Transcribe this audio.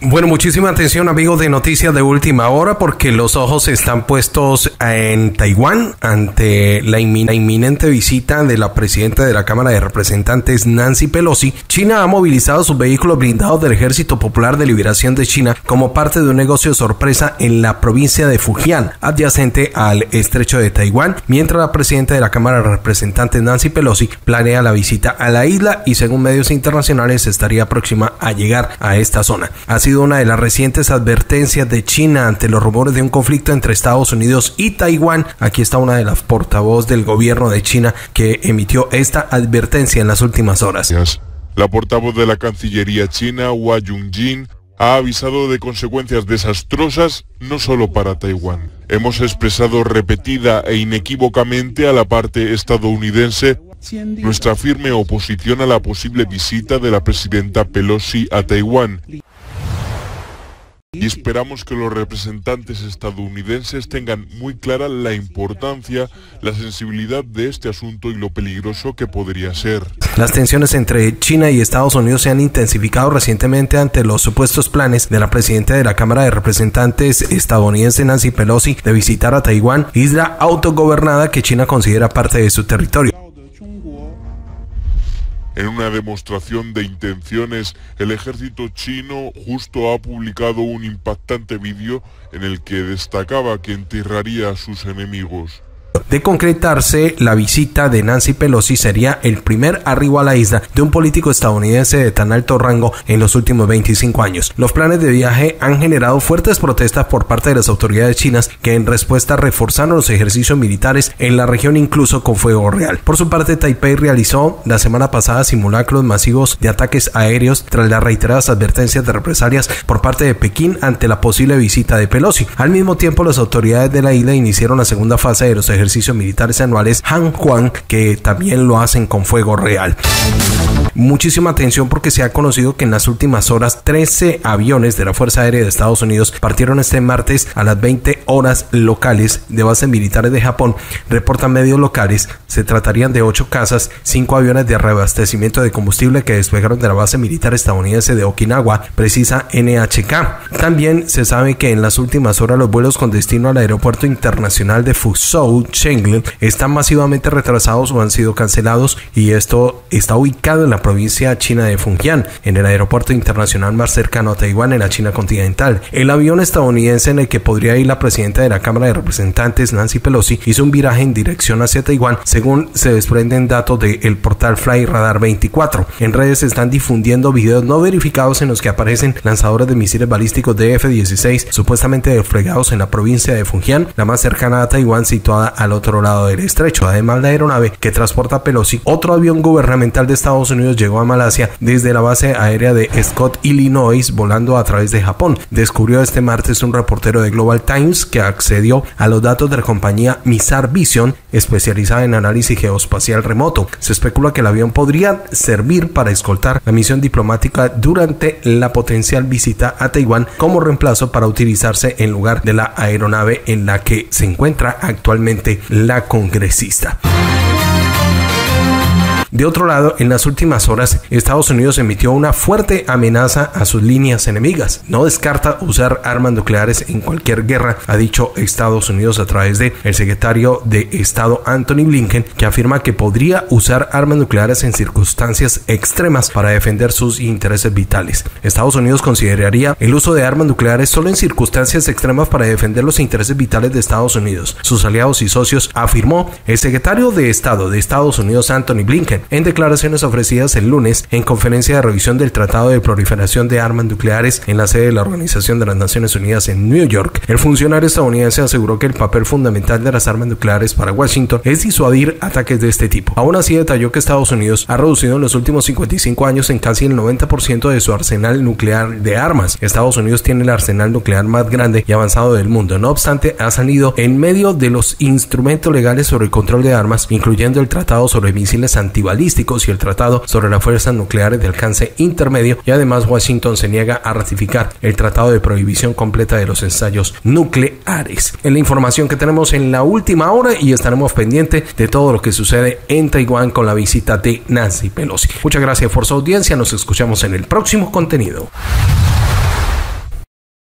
Bueno, muchísima atención, amigos de Noticias de Última Hora, porque los ojos están puestos en Taiwán ante la inminente visita de la presidenta de la Cámara de Representantes, Nancy Pelosi. China ha movilizado sus vehículos blindados del Ejército Popular de Liberación de China como parte de un negocio sorpresa en la provincia de Fujian, adyacente al estrecho de Taiwán, mientras la presidenta de la Cámara de Representantes, Nancy Pelosi, planea la visita a la isla y, según medios internacionales, estaría próxima a llegar a esta zona. Ha sido una de las recientes advertencias de China ante los rumores de un conflicto entre Estados Unidos y Taiwán. Aquí está una de las portavoces del gobierno de China que emitió esta advertencia en las últimas horas. La portavoz de la Cancillería china, Hua Junjin, ha avisado de consecuencias desastrosas no solo para Taiwán. Hemos expresado repetida e inequívocamente a la parte estadounidense nuestra firme oposición a la posible visita de la presidenta Pelosi a Taiwán. Y esperamos que los representantes estadounidenses tengan muy clara la importancia, la sensibilidad de este asunto y lo peligroso que podría ser. Las tensiones entre China y Estados Unidos se han intensificado recientemente ante los supuestos planes de la presidenta de la Cámara de Representantes estadounidense, Nancy Pelosi, de visitar a Taiwán, isla autogobernada que China considera parte de su territorio. En una demostración de intenciones, el ejército chino justo ha publicado un impactante vídeo en el que destacaba que enterraría a sus enemigos. De concretarse, la visita de Nancy Pelosi sería el primer arribo a la isla de un político estadounidense de tan alto rango en los últimos 25 años. Los planes de viaje han generado fuertes protestas por parte de las autoridades chinas, que en respuesta reforzaron los ejercicios militares en la región, incluso con fuego real. Por su parte, Taipei realizó la semana pasada simulacros masivos de ataques aéreos tras las reiteradas advertencias de represalias por parte de Pekín ante la posible visita de Pelosi. Al mismo tiempo, las autoridades de la isla iniciaron la segunda fase de los ejercicios militares anuales Hanhuan, que también lo hacen con fuego real. Muchísima atención, porque se ha conocido que en las últimas horas 13 aviones de la Fuerza Aérea de Estados Unidos partieron este martes a las 20 horas locales de bases militares de Japón. Reportan medios locales, se tratarían de 8 cazas, 5 aviones de reabastecimiento de combustible que despegaron de la base militar estadounidense de Okinawa, precisa NHK. También se sabe que en las últimas horas los vuelos con destino al aeropuerto internacional de Fuzhou Chengli están masivamente retrasados o han sido cancelados, y esto está ubicado en la provincia china de Fujian, en el aeropuerto internacional más cercano a Taiwán, en la China continental. El avión estadounidense en el que podría ir la presidenta de la Cámara de Representantes, Nancy Pelosi, hizo un viraje en dirección hacia Taiwán, según se desprenden datos del portal Fly Radar 24. En redes se están difundiendo videos no verificados en los que aparecen lanzadores de misiles balísticos de F-16 supuestamente desplegados en la provincia de Fujian, la más cercana a Taiwán, situada al otro lado del estrecho. Además, la aeronave que transporta a Pelosi, otro avión gubernamental de Estados Unidos, llegó a Malasia desde la base aérea de Scott, Illinois, volando a través de Japón. Descubrió este martes un reportero de Global Times que accedió a los datos de la compañía Mizar Vision, especializada en análisis geoespacial remoto. Se especula que el avión podría servir para escoltar la misión diplomática durante la potencial visita a Taiwán, como reemplazo para utilizarse en lugar de la aeronave en la que se encuentra actualmente la congresista. De otro lado, en las últimas horas, Estados Unidos emitió una fuerte amenaza a sus líneas enemigas. No descarta usar armas nucleares en cualquier guerra, ha dicho Estados Unidos a través de el secretario de Estado Anthony Blinken, que afirma que podría usar armas nucleares en circunstancias extremas para defender sus intereses vitales. Estados Unidos consideraría el uso de armas nucleares solo en circunstancias extremas para defender los intereses vitales de Estados Unidos, sus aliados y socios, afirmó el secretario de Estado de Estados Unidos, Anthony Blinken, en declaraciones ofrecidas el lunes en conferencia de revisión del Tratado de Proliferación de Armas Nucleares en la sede de la Organización de las Naciones Unidas en New York. El funcionario estadounidense aseguró que el papel fundamental de las armas nucleares para Washington es disuadir ataques de este tipo. Aún así, detalló que Estados Unidos ha reducido en los últimos 55 años en casi el 90% de su arsenal nuclear de armas. Estados Unidos tiene el arsenal nuclear más grande y avanzado del mundo. No obstante, ha salido en medio de los instrumentos legales sobre el control de armas, incluyendo el Tratado sobre Misiles Antibalísticos y el Tratado sobre las Fuerzas Nucleares de Alcance Intermedio, y además Washington se niega a ratificar el Tratado de Prohibición Completa de los Ensayos Nucleares. Es la información que tenemos en la última hora, y estaremos pendientes de todo lo que sucede en Taiwán con la visita de Nancy Pelosi. Muchas gracias por su audiencia, nos escuchamos en el próximo contenido.